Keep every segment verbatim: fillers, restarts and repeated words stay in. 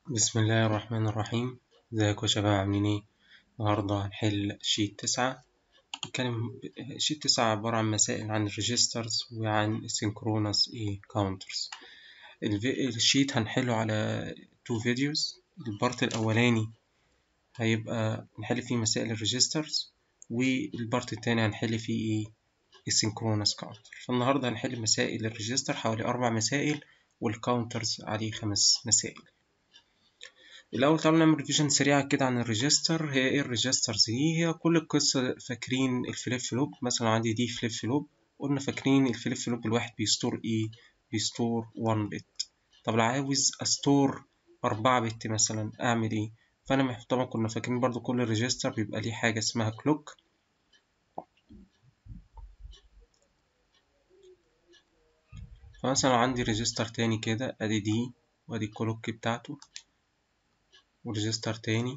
بسم الله الرحمن الرحيم. ازيكم يا شباب، عاملين ايه؟ النهارده هنحل شيت تسعة. نتكلم شيت تسعة عبارة عن مسائل عن الريجسترز وعن synchronous ايه كاونترز. الشيت هنحله على تو فيديوز. البارت الأولاني هيبقى نحل فيه مسائل الريجسترز، والبارت التاني هنحل فيه ايه السينكرونس كاونتر. فالنهارده هنحل مسائل الريجستر حوالي أربع مسائل، والكاونترز عليه خمس مسائل. الأول تعالوا نعمل ريفيجن سريعة كده عن الريجستر. هي إيه الريجسترز دي؟ هي كل القصة فاكرين الفليب فلوب. مثلا عندي دي فليب فلوب، قلنا فاكرين الفليب فلوب الواحد بيستور إيه؟ بيستور واحد بت. طب لو عاوز أستور أربعة بت مثلا أعمل إيه؟ فأنا طبعا كنا فاكرين برضو كل ريجستر بيبقى ليه حاجة اسمها كلوك. فمثلا لو عندي ريجستر تاني كده أدي دي، وأدي الكلوك بتاعته، وريجستر تاني،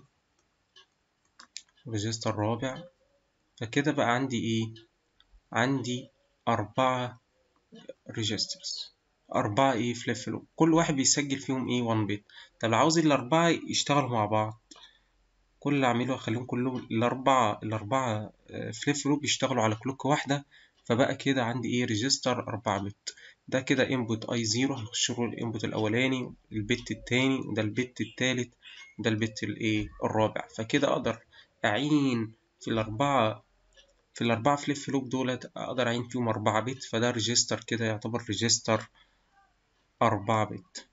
وريجستر رابع. فكده بقى عندي إيه؟ عندي أربعة ريجسترز، أربعة إيه فليب فلوب، كل واحد بيسجل فيهم إيه واحد بت. طب لو عاوز الأربعة يشتغلوا مع بعض، كل اللي أعمله أخليهم كلهم الأربعة الأربعة فليب فلوب يشتغلوا على كلوك واحدة. فبقى كده عندي إيه ريجستر أربعة بت. ده كده انبوت أي زيرو، هيخش له الانبوت الأولاني، البت التاني، وده البت التالت، وده البت الإيه الرابع. فكده أقدر أعين في الأربعة في الأربعة فليب فلوب دولت، أقدر أعين فيهم أربعة بت. فده ريجستر كده يعتبر ريجستر أربعة بت.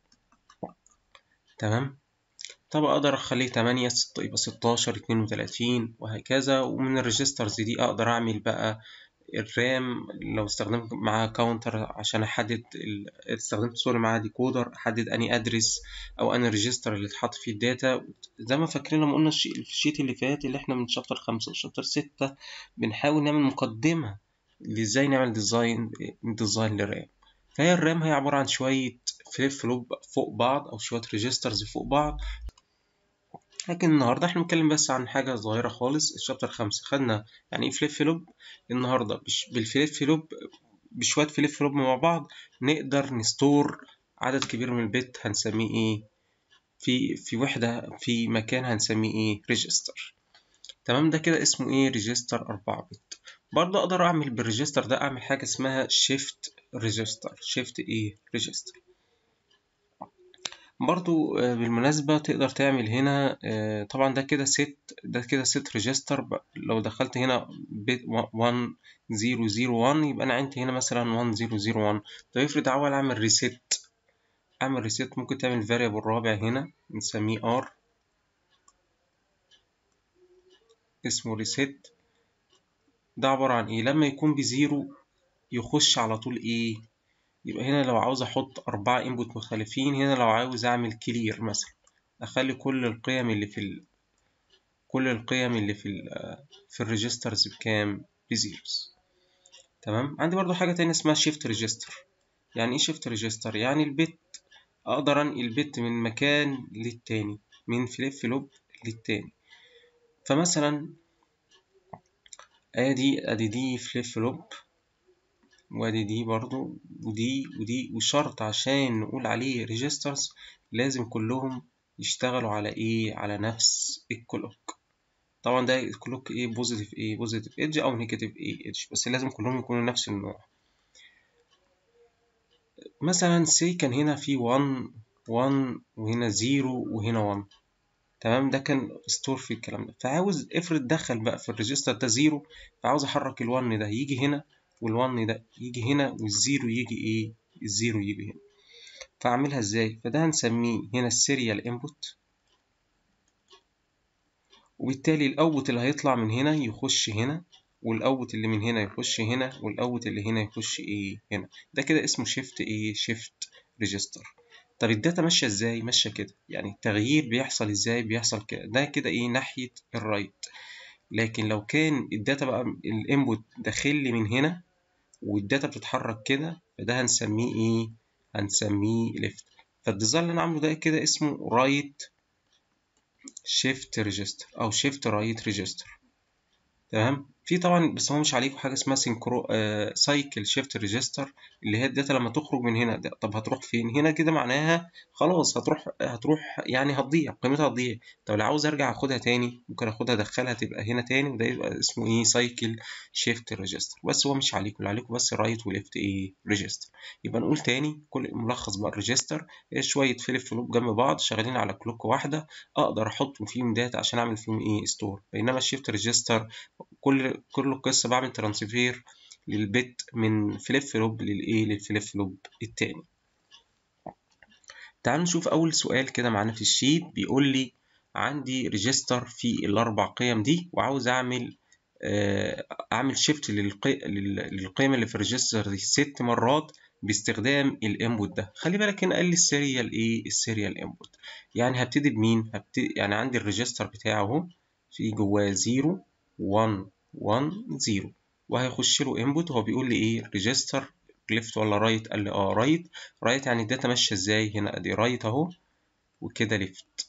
تمام. طب أقدر أخليه تمانية، يبقى ستاشر، اتنين وتلاتين، وهكذا. ومن الريجسترز دي أقدر أعمل بقى الرام. لو استخدمت معاه كاونتر عشان أحدد ال... استخدمت سوري معاه ديكودر، أحدد أني أدرس أو أني الريجستر اللي اتحط فيه الداتا. زي ما فاكرين لما قلنا الشيء الشيت اللي فات اللي احنا من شابتر خمسة وشابتر ستة بنحاول نعمل مقدمة لإزاي نعمل ديزاين ديزاين للرام. فهي الرام هي عبارة عن شوية فليب فلوب فوق بعض أو شوية ريجسترز فوق بعض. لكن النهاردة احنا بنتكلم بس عن حاجة صغيرة خالص. الشابتر خمسة خدنا يعني ايه فليب فلوب. النهاردة بالفليب فلوب بشوية فليب فلوب مع بعض نقدر نستور عدد كبير من البت. هنسميه ايه في في وحدة في مكان هنسميه ايه ريجستر. تمام. ده كده اسمه ايه ريجستر أربعة بت. برضه اقدر اعمل بالريجستر ده اعمل حاجة اسمها شيفت ريجستر. شيفت ايه ريجستر. برضو بالمناسبة تقدر تعمل هنا طبعا ده كده ست ده كده ست ريجستر. لو دخلت هنا واحد صفر صفر واحد يبقى أنا عندي هنا مثلا واحد صفر صفر واحد. طب افرض عاوز أعمل ريست أعمل ريست ممكن تعمل فاريبل رابع هنا نسميه ار اسمه ريست. ده عبارة عن إيه؟ لما يكون بزيرو يخش على طول إيه. يبقى هنا لو عاوز أحط أربعة انبوت مختلفين، هنا لو عاوز أعمل كلير مثلا أخلي كل القيم اللي في ال كل القيم اللي في ال في الريجسترز بكام؟ بزيروز. تمام. عندي برضو حاجة تانية اسمها شيفت ريجستر. يعني ايه شيفت ريجستر؟ يعني البت اقدر انقل البت من مكان للتاني، من فليب فلوب للتاني. فمثلا ادي ادي دي فليب فلوب، وادي دي برضو، ودي ودي. وشرط عشان نقول عليه ريجسترز لازم كلهم يشتغلوا على ايه؟ على نفس الكلوك. طبعا ده كلوك ايه بوزيتيف ايه بوزيتيف ايدج او نيجاتيف ايه ايدج، بس لازم كلهم يكونوا نفس النوع. مثلا سي كان هنا في واحد واحد وهنا صفر وهنا واحد. تمام. ده كان ستور في الكلام ده. فعاوز افرض دخل بقى في الريجستر ده صفر، فعاوز احرك ال1 ده يجي هنا وال1 ده يجي هنا والزيرو يجي ايه الزيرو يجي هنا. فاعملها ازاي؟ فده هنسميه هنا السيريال انبوت، وبالتالي الاوت اللي هيطلع من هنا يخش هنا، والاوت اللي من هنا يخش هنا، والاوت اللي هنا يخش ايه هنا. ده كده اسمه شيفت ايه شيفت ريجستر. طب الداتا ماشيه ازاي؟ ماشيه كده. يعني التغيير بيحصل ازاي؟ بيحصل كده. ده كده ايه ناحيه الرايت. لكن لو كان الداتا بقى الانبوت داخل لي من هنا والداتا بتتحرك كده، فده هنسميه ايه هنسميه ليفت. فالديزاين اللي انا عامله ده كده اسمه رايت شيفت ريجستر او شيفت رايت ريجستر. تمام. في طبعا بس هو مش عليكم حاجه اسمها سينكرو آه سايكل شيفت ريجستر، اللي هي الداتا لما تخرج من هنا ده. طب هتروح فين هنا كده؟ معناها خلاص هتروح هتروح يعني هتضيع، قيمتها هتضيع. طب لو عاوز ارجع اخدها تاني ممكن اخدها ادخلها تبقى هنا تاني، وده يبقى اسمه ايه؟ سايكل شيفت ريجستر. بس هو مش عليكم، اللي عليكم بس رايت وليفت ايه ريجستر. يبقى نقول تاني كل ملخص بقى الريجستر شويه فليب فلوب جنب بعض شغالين على كلوك واحده، اقدر احط فيهم داتا عشان اعمل فيهم ايه؟ ستور. بينما الشيفت ريجستر كل كل قصة بعمل ترانسفير للبت من فليب فلوب للايه؟ للفليب فلوب التاني. تعالوا نشوف أول سؤال كده معانا في الشيت. بيقول لي عندي ريجستر في الأربع قيم دي، وعاوز أعمل آه، أعمل شيفت للقيم اللي في الريجستر دي ست مرات باستخدام الانبوت ده. خلي بالك هنا قال لي السيريال ايه؟ السيريال انبوت. يعني هبتدي بمين؟ هبتدي يعني عندي الريجستر بتاعه اهو، في جواه زيرو واحد واحد صفر، وهيخش له انبوت. وهو بيقول لي ايه؟ ريجستر ليفت ولا رايت؟ قال لي اه رايت. رايت يعني الداتا ماشيه ازاي؟ هنا ادي رايت اهو، وكده ليفت.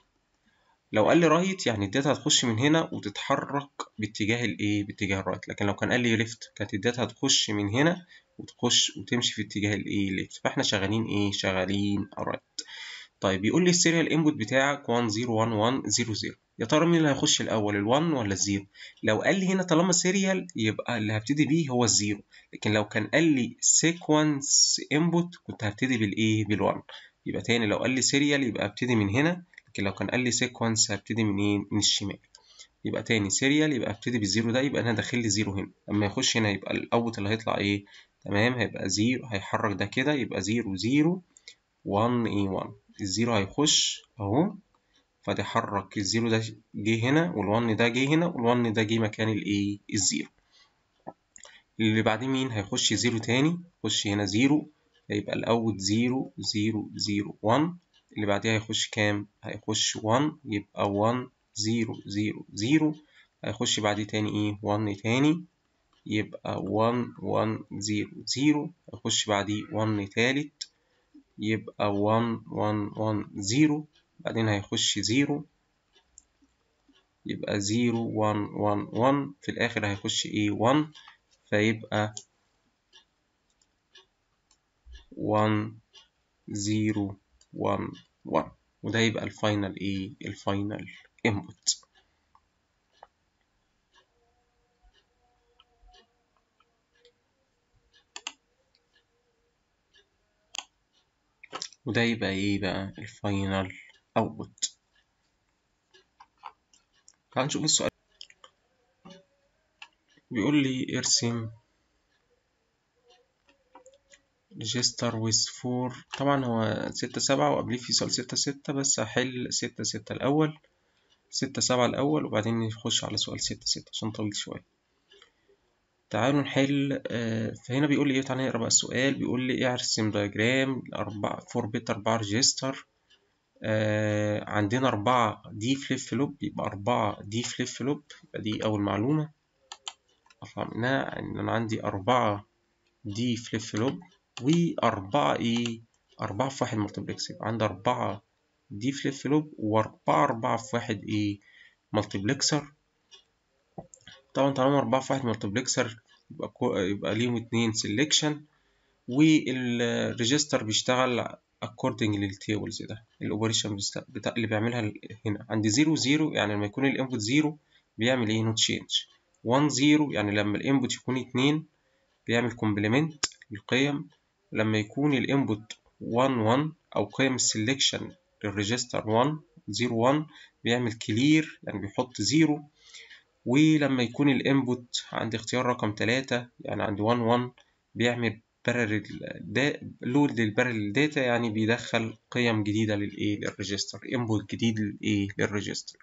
لو قال لي رايت يعني الداتا هتخش من هنا وتتحرك باتجاه الايه؟ باتجاه الرايت. لكن لو كان قال لي ليفت كانت الداتا هتخش من هنا وتخش وتمشي في اتجاه الايه؟ ليفت. فاحنا شغالين ايه؟ شغالين رايت. طيب بيقول لي السيريال انبوت بتاعك واحد صفر واحد واحد صفر صفر. يا ترى مين اللي هيخش الاول، ال1 ولا الزيرو؟ لو قال لي هنا طالما سيريال يبقى اللي هبتدي بيه هو الزيرو. لكن لو كان قال لي سيكونس انبوت كنت هبتدي بالايه؟ بال1. يبقى تاني لو قال لي سيريال يبقى هبتدي من هنا، لكن لو كان قال لي سيكونس هبتدي من ايه؟ من الشمال. يبقى تاني سيريال يبقى هبتدي بالزيرو ده، يبقى انا داخل لي زيرو هنا. لما يخش هنا يبقى الاوت اللي هيطلع ايه؟ تمام، هيبقى زيرو، هيحرك ده كده يبقى زيرو زيرو واحد اي واحد. الزيرو هيخش اهو، فتحرك الزيرو ده جه هنا، والون ده جه هنا، والون ده جه مكان الايه؟ الزيرو. اللي بعدين مين؟ هيخش زيرو تاني، يخش هنا زيرو، هيبقى الاول زيرو زيرو زيرو واحد. اللي بعديها هيخش كام؟ هيخش واحد، يبقى واحد زيرو زيرو زيرو. هيخش بعديه تاني ايه؟ واحد تاني، يبقى واحد واحد زيرو زيرو. هيخش بعديه واحد تالت، يبقى واحد واحد واحد صفر. بعدين هيخش زيرو، يبقى زيرو واحد واحد واحد. في الآخر هيخش ايه؟ واحد، فيبقى واحد زيرو واحد واحد. وده يبقى الفاينل ايه؟ الفاينل انبوت. وده يبقى ايه بقى؟ الفاينل اوتبوت. تعال نشوف السؤال. بيقول لي ارسم ريجستر with فور. طبعا هو ستة سبعة وقبليه في سؤال ستة ستة، بس هحل ستة ستة الأول، ستة سبعة الأول، وبعدين نخش على سؤال ستة ستة عشان طويل شوية. تعالوا نحل. آه، فهنا بيقول لي ايه؟ تعالى نقرا بقى السؤال. بيقول لي ايه؟ ارسم دايجرام أربعة فور بت أربعة ريجستر. آه عندنا أربعة دي فليب فلوب، يبقى أربعة دي فليب فلوب. يبقى دي أول معلومة أطلع منها، إن أنا عندي أربعة دي فليب فلوب وأربعة إيه؟ أربعة في واحد مالتبلكس. يبقى عندي أربعة دي فليب فلوب وأربعة أربعة في واحد إيه؟ مالتبلكسر. طبعا طالما أربعة في واحد مالتبلكسر يبقى كو... يبقى ليهم اتنين سيلكشن، والريجستر بيشتغل according للتيبلز. ده الاوبريشن بتاع اللي بيعملها هنا. عندي زيرو زيرو يعني لما يكون الانبوت زيرو بيعمل ايه؟ نوت تشينج. واحد صفر يعني لما الانبوت يكون اتنين بيعمل كومبلمنت للقيم. لما يكون الانبوت واحد واحد او قيم السلكشن للريجستر واحد صفر واحد بيعمل كلير يعني بيحط زيرو. ولما يكون الانبوت عندي اختيار رقم تلاتة يعني عندي واحد واحد بيعمل بارل لود للبارل داتا، يعني بيدخل قيم جديدة للايه؟ للريجستر، انبوت جديد للايه؟ للريجستر.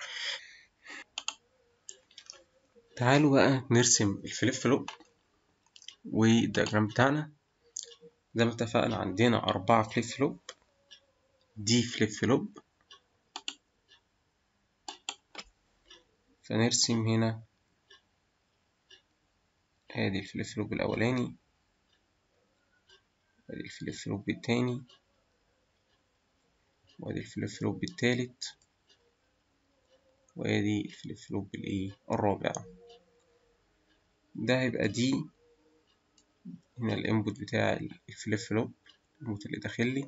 تعالوا بقى نرسم الفليب فلوب والدياجرام بتاعنا. زي ما اتفقنا عندنا أربعة فليب فلوب، دي فليب فلوب. فنرسم هنا ادي الفليب فلوب الأولاني، ادي الفليب فلوب التاني، وادي الفليب فلوب التالت، وادي الفليب فلوب الايه؟ الرابع. ده هيبقى دي. هنا الانبوت بتاع الفليب فلوب، الانبوت اللي داخل لي،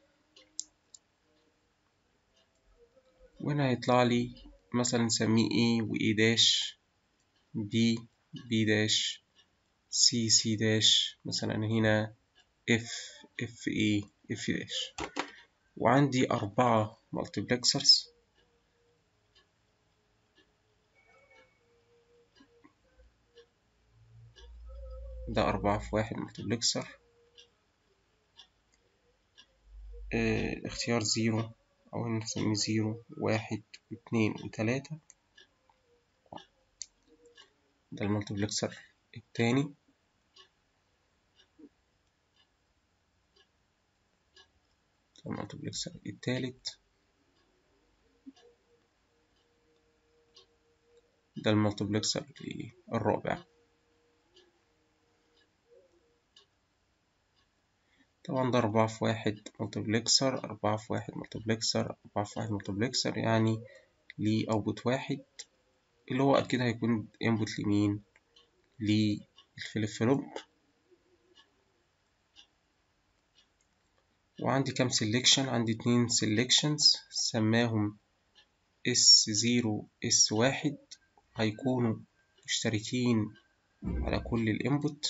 وهنا هيطلع لي مثلا نسميه A و A داش، B B داش، C C داش، مثلا هنا F F A F داش. وعندي أربعة مالتيبلكسرز، ده أربعة في واحد مالتيبلكسر. اه اختيار زيرو، أو نسميه زيرو واحد اتنين وتلاتة، ده المالتيبلكسر التاني. ده المالتيبلكسر التالت. ده المالتيبلكسر الرابع. طبعا ده أربعة في واحد مالتيبلكسر، أربعة في واحد مالتيبلكسر، أربعة في واحد مالتيبلكسر، يعني ليه أوتبوت واحد، اللي هو أكيد هيكون إنبوت لمين؟ للفليب فلوب. وعندي كام سيلكشن؟ عندي اتنين سيلكشنز سماهم اس زيرو اس واحد، هيكونوا مشتركين على كل الانبوت.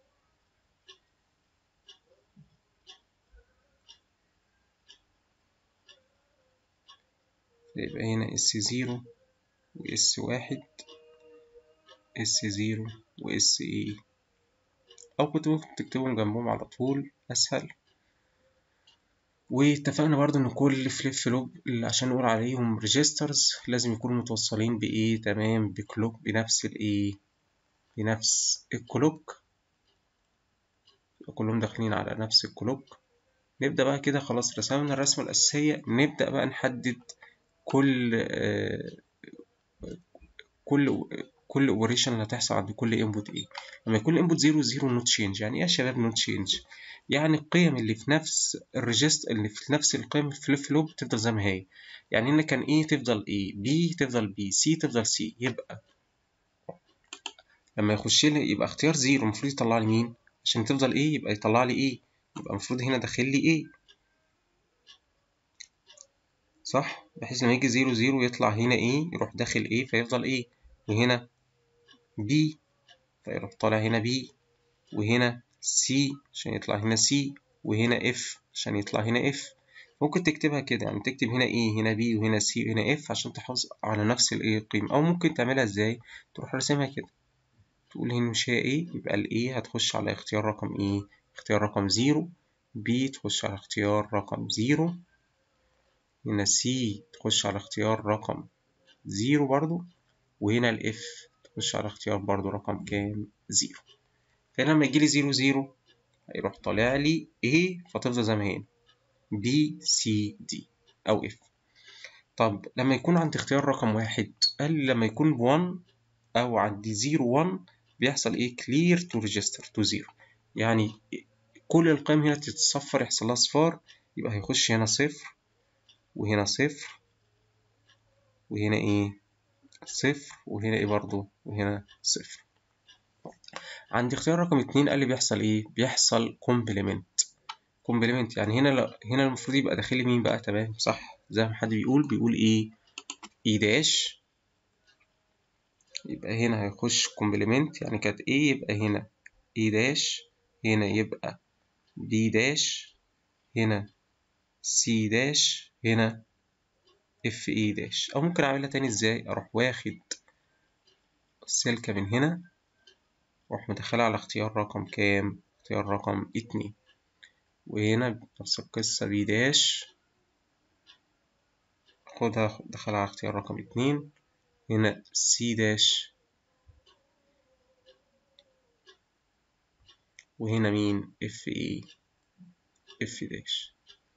يبقى هنا اس زيرو واس واحد، اس زيرو واس اي، او كنت ممكن تكتبهم جنبهم على طول اسهل. واتفقنا برضو ان كل فليب فلوب عشان نقول عليهم ريجسترز لازم يكونوا متوصلين بايه؟ تمام، بكلوك، بنفس الايه، بنفس الكلوك، كلهم داخلين على نفس الكلوك. نبدأ بقى كده، خلاص رسمنا الرسمة الأساسية، نبدأ بقى نحدد كل آه كل كل اوبريشن اللي هتحصل عند كل انبوت ايه. لما يكون الانبوت زيرو زيرو نوت تشينج، يعني ايه يا شباب نوت تشينج؟ يعني القيم اللي في نفس الريجست، اللي في نفس القيم في الفليب فلوب تفضل زي ما هي. يعني هنا كان ايه تفضل ايه، بي تفضل بي، سي تفضل سي. يبقى لما يخش لي يبقى اختيار زيرو المفروض يطلع لي مين؟ عشان تفضل ايه يبقى يطلع لي ايه، يبقى المفروض هنا داخل لي ايه، صح؟ بحيث لما يجي زيرو زيرو يطلع هنا ايه، يروح داخل ايه فيفضل ايه، وهنا بي فيروح طالع هنا بي، وهنا سي عشان يطلع هنا سي، وهنا اف عشان يطلع هنا اف. ممكن تكتبها كده، يعني تكتب هنا ايه، هنا بي، وهنا سي، وهنا اف، عشان تحافظ على نفس الايه القيمة. او ممكن تعملها ازاي؟ تروح راسمها كده، تقول هنا مش هي ايه، يبقى الايه هتخش على اختيار رقم ايه، اختيار رقم زيرو، بي تخش على اختيار رقم زيرو، هنا سي تخش على اختيار رقم زيرو برضو، وهنا الاف تخش على اختيار برضو رقم كام، زيرو. فهنا لما يجيلي زيرو زيرو هيروح طالع لي A، فتفضل زي ما هي B C D أو F. طب لما يكون عندي اختيار رقم واحد، قال لي لما يكون بوان أو عندي زيرو وان بيحصل إيه؟ clear to register to zero، يعني كل القيم هنا تتصفر، يحصل لها صفار، يبقى هيخش هنا صفر، وهنا صفر، وهنا إيه صفر، وهنا إيه برضو، وهنا صفر. عندي اختيار رقم اتنين قال لي بيحصل إيه؟ بيحصل complement. كومبلمنت، يعني هنا لا، هنا المفروض يبقى داخل لي مين بقى؟ تمام صح، زي ما حد بيقول بيقول ايه، اي داش، يبقى هنا هيخش كومبلمنت، يعني كانت ايه يبقى هنا اي داش، هنا يبقى بي داش، هنا سي داش، هنا اف اي داش. او ممكن اعملها تاني ازاي، اروح واخد سلكة من هنا واروح مدخلها على اختيار رقم كام، اختيار رقم اتنين، وهنا نفس القصة بي داش، خدها دخلها على اختيار رقم اتنين، هنا سي داش، وهنا مين اف اي اف داش.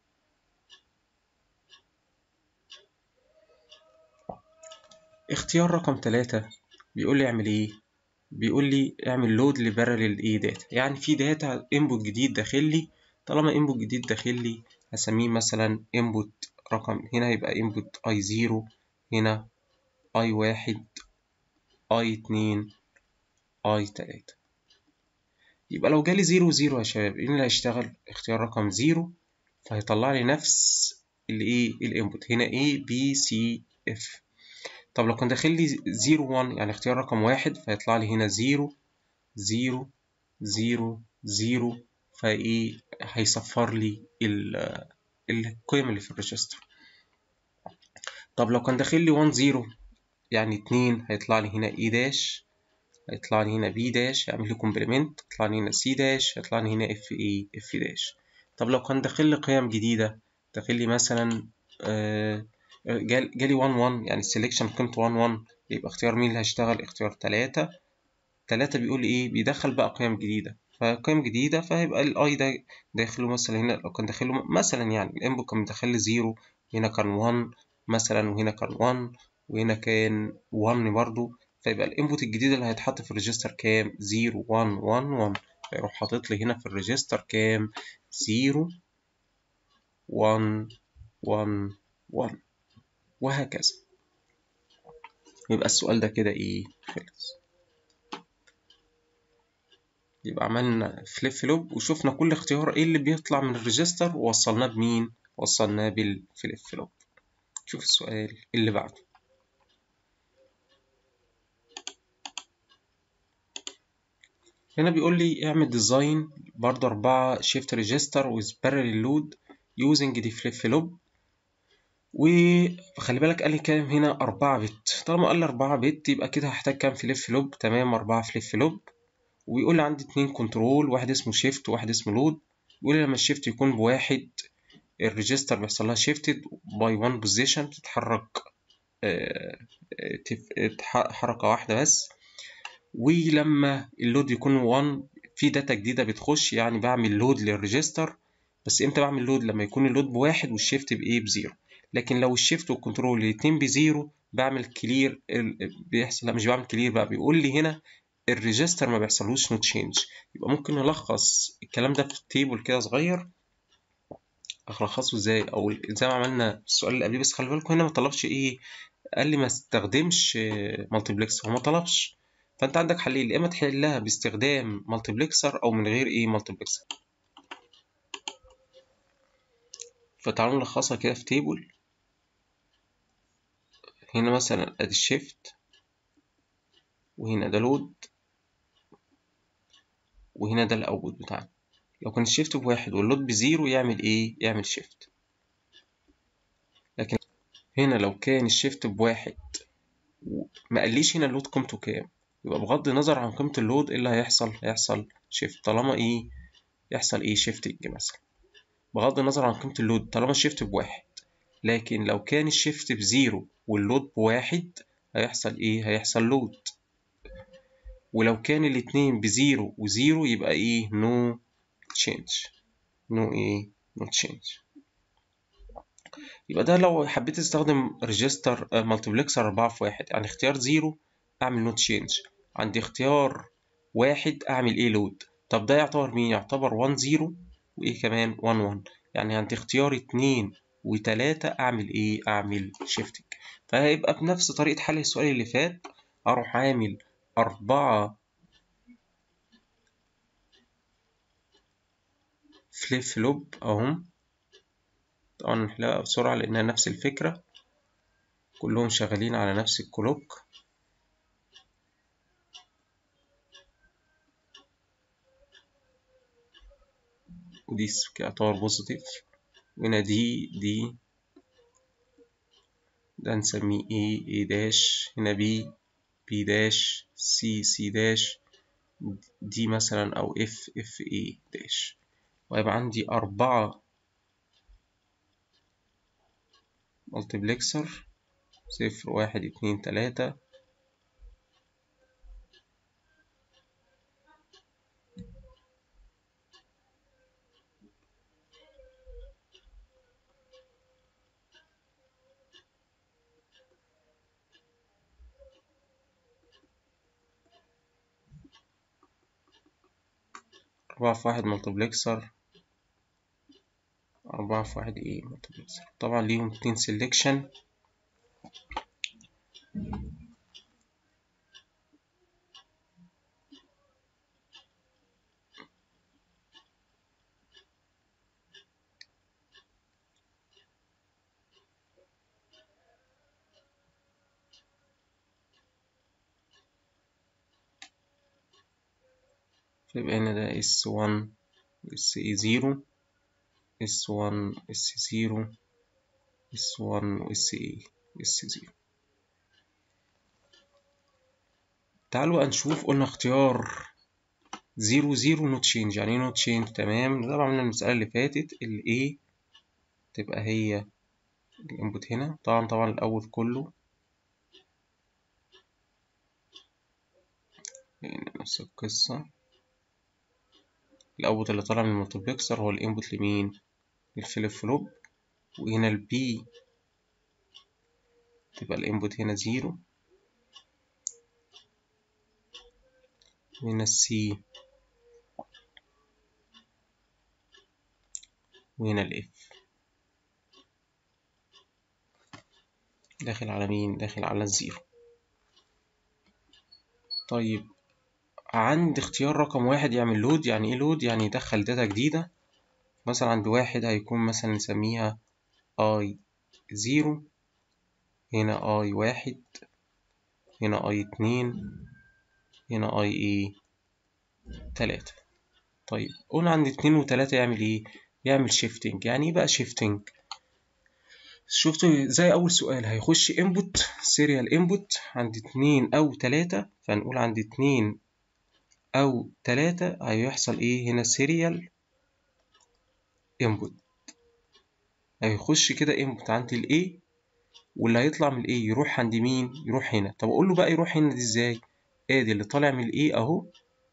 اختيار رقم تلاتة بيقول لي اعمل ايه، بيقول لي اعمل لود لباراليل ايه داتا، يعني في داتا انبوت جديد داخل لي. طالما انبوت جديد داخل لي هسميه مثلا انبوت رقم، هنا يبقى انبوت اي زيرو، هنا اي واحد، اي اتنين، اي تلاتة. يبقى لو جالي زيرو وزيرو يا شباب ايه اللي هيشتغل؟ اختيار رقم زيرو، فهيطلع لي نفس الايه الانبوت هنا A B C F. طب لو كان داخل لي زيرو واحد يعني اختيار رقم واحد، فيطلع لي هنا زيرو زيرو زيرو زيرو، فايه هيصفر لي القيم اللي في الريجستر. طب لو كان داخل لي واحد زيرو يعني اتنين، هيطلع لي هنا اي داش، هيطلع لي هنا بي داش، هيعمل لي كومبلمنت، هيطلع لي هنا سي داش، هيطلع لي هنا اف اي اف داش. طب لو كان داخل لي قيم جديدة، داخل لي مثلا آه جالي واحد واحد يعني السلكشن قيمته واحد واحد، يبقى اختيار مين اللي هيشتغل؟ اختيار تلاتة. تلاتة بيقول لي ايه؟ بيدخل بقى قيم جديدة، فقيم جديدة فهيبقى الاي ده داخله مثلا هنا، لو كان داخله مثلا يعني الانبوت كان داخل لي زيرو، هنا كان واحد مثلا، وهنا كان واحد، وهنا كان واحد برضو، فيبقى الانبوت الجديد اللي هيتحط في الريجستر كام؟ زيرو واحد واحد واحد، فيروح حاطط لي هنا في الريجستر كام؟ زيرو واحد واحد واحد، وهكذا. يبقى السؤال ده كده ايه؟ خلص. يبقى عملنا فليب فلوب وشوفنا كل اختيار ايه اللي بيطلع من الريجستر ووصلناه بمين؟ وصلناه بالفليب فلوب. شوف السؤال اللي بعده. هنا بيقول لي اعمل ديزاين برضه أربعة شيفت ريجستر with parallel load using the flip flop. وخلي بالك قال لي كام هنا؟ أربعة بت. طالما قال لي أربعة بت يبقى كده هحتاج كام فليب فلوب؟ تمام، أربعة فليب فلوب. ويقول لي عندي اتنين كنترول، واحد اسمه شيفت وواحد اسمه لود. بيقول لي لما الشيفت يكون بواحد الريجستر بيحصل لها شيفتد باي وان بوزيشن، بتتحرك حركة واحدة بس. ولما اللود يكون واحد في داتا جديدة بتخش، يعني بعمل لود للريجستر. بس امتى بعمل لود؟ لما يكون اللود بواحد والشيفت بايه؟ بزيرو. لكن لو الشيفت والكنترول الاتنين بزيرو بعمل كلير، بيحصل لا مش بعمل كلير بقى، بيقول لي هنا الريجستر ما بيحصلوش نو تشينج. يبقى ممكن نلخص الكلام ده في تيبل كده صغير. ألخصه ازاي؟ او زي ما عملنا السؤال اللي قبليه، بس خلي بالكم هنا ما طلبش ايه، قال لي ما استخدمش مالتيبلكسر، هو ما طلبش. فانت عندك حلين، يا اما تحلها باستخدام مالتيبلكسر او من غير ايه مالتيبلكسر. فتعالوا نلخصها كده في تيبل. هنا مثلا ادي الشيفت، وهنا ده لود، وهنا ده الاوتبوت بتاعنا. لو كان الشيفت بواحد واللود بزيرو يعمل ايه؟ يعمل شيفت. لكن هنا لو كان الشيفت بواحد ما قاليش هنا اللود قيمته كام، يبقى بغض النظر عن قيمة اللود ايه اللي هيحصل؟ هيحصل شيفت. طالما ايه يحصل ايه؟ شيفتنج مثلا، بغض النظر عن قيمة اللود طالما الشيفت بواحد. لكن لو كان الشيفت بزيرو واللود بواحد هيحصل ايه؟ هيحصل لود. ولو كان الاتنين بزيرو وزيرو يبقى ايه؟ نو تشينج. نو ايه؟ نو تشينج. يبقى ده لو حبيت استخدم ريجستر مالتيبلكسر أربعة في واحد، يعني اختيار زيرو اعمل نو تشينج، عندي اختيار واحد اعمل ايه؟ لود. طب ده يعتبر مين؟ يعتبر واحد زيرو وايه كمان؟ واحد واحد. يعني عندي اختيار اتنين وتلاتة اعمل ايه؟ اعمل شيفتنج. فهيبقى بنفس طريقة حل السؤال اللي فات، اروح عامل أربعة فليب فلوب اهم. طبعا نحلها بسرعة لأنها نفس الفكرة، كلهم شغالين على نفس الكلوك. ودي يعتبر بوزيتيف، وهنا دي دي ده نسميه A A داش، هنا B B داش، C C داش، دي مثلا أو F F A داش. وهيبقى عندي أربعة مالتيبلكسر، صفر واحد اتنين تلاتة. أربعة في واحد مالتيبلكسر، أربعة في واحد إيه مالتيبلكسر. طبعا ليهم اتنين سيلكشن. فيبقى هنا ده اس واحد اس اي صفر اس واحد اس صفر اس واحد واس اي اس صفر. تعالوا بقى نشوف. قلنا اختيار صفر صفر نوت تشينج. يعني ايه نوت تشينج؟ تمام، ده طبعا من المسألة اللي فاتت. ال A تبقى هي الانبوت هنا. طبعا طبعا الأول كله يعني نفس القصة. الأوتبوت اللي طالع من المالتبلكسر هو الانبوت لمين؟ للفليب فلوب. وهنا ال B تبقى الانبوت هنا زيرو. وهنا ال C وهنا ال F داخل على مين؟ داخل على الزيرو. طيب عند اختيار رقم واحد يعمل لود. يعني ايه لود؟ يعني يدخل داتا جديدة. مثلا عند واحد هيكون مثلا نسميها اي زيرو، هنا اي واحد، هنا اي اتنين، هنا اي ايه تلاتة. طيب قلنا عند اتنين وتلاتة يعمل ايه؟ يعمل شيفتنج. يعني ايه بقى شيفتنج؟ شفتوا زي اول سؤال، هيخش انبوت سيريال انبوت عند اتنين او تلاتة. فنقول عند اتنين او تلاتة هيحصل ايه؟ هنا سيريال انبوت. هيخش كده انبوت عند الاي، واللي هيطلع من الاي يروح عند مين؟ يروح هنا. طب اقول له بقى يروح هنا دي ازاي؟ ادي اللي طالع من الاي اهو،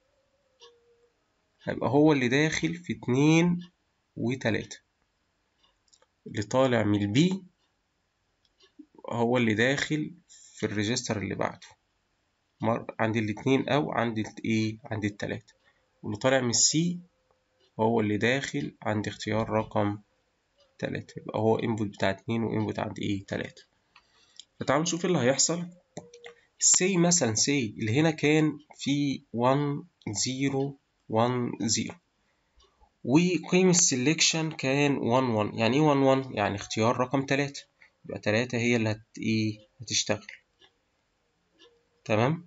هيبقى هو اللي داخل في اتنين وتلاتة. اللي طالع من البي هو اللي داخل في الريجستر اللي بعده عند الاتنين او عند الايه؟ عند التلاتة. واللي طالع من السي هو اللي داخل عند اختيار رقم تلاتة. يبقى هو انبوت بتاع اتنين وانبوت عند ايه؟ تلاتة. فتعالوا نشوف اللي هيحصل. سي مثلا سي اللي هنا كان في واحد صفر واحد صفر، وقيمة السلكشن كان واحد واحد. يعني ايه واحد واحد؟ يعني اختيار رقم تلاتة. يبقى تلاتة هي اللي هت ايه؟ هتشتغل. تمام.